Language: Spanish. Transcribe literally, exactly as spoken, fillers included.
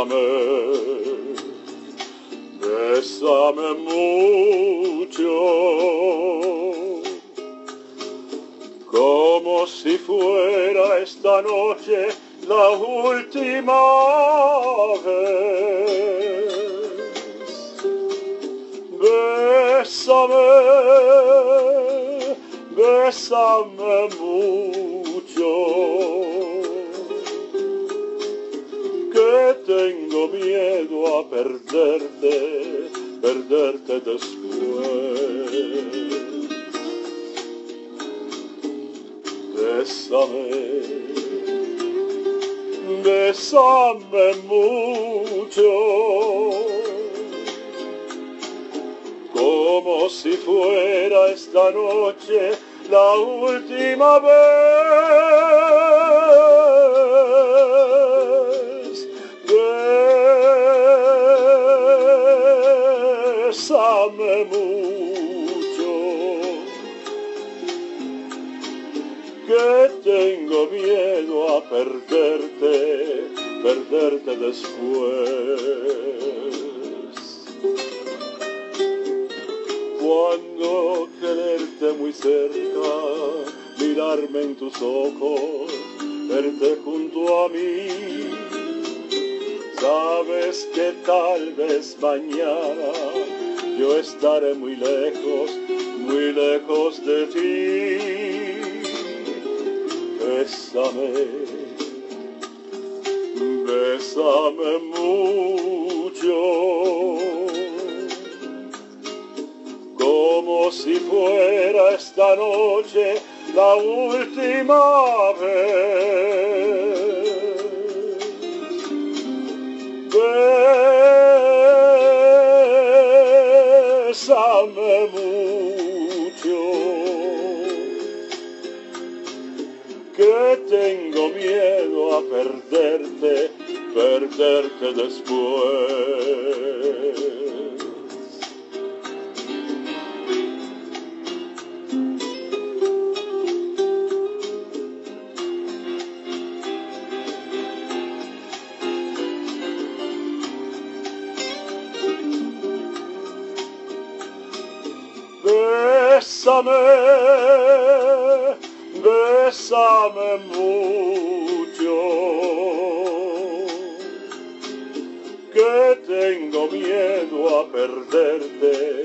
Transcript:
Bésame, bésame mucho, como si fuera esta noche la última vez. Bésame, bésame mucho, que tengo miedo a perderte, perderte después. Bésame, bésame mucho, como si fuera esta noche la última vez. Bésame mucho, que tengo miedo a perderte, perderte después. Cuando quererte muy cerca, mirarme en tus ojos, verte junto a mí, sabes que tal vez mañana yo estaré muy lejos, muy lejos de ti. Bésame, bésame mucho, como si fuera esta noche la última vez. Bésame mucho, que tengo miedo a perderte, perderte después. Bésame, bésame mucho, que tengo miedo a perderte,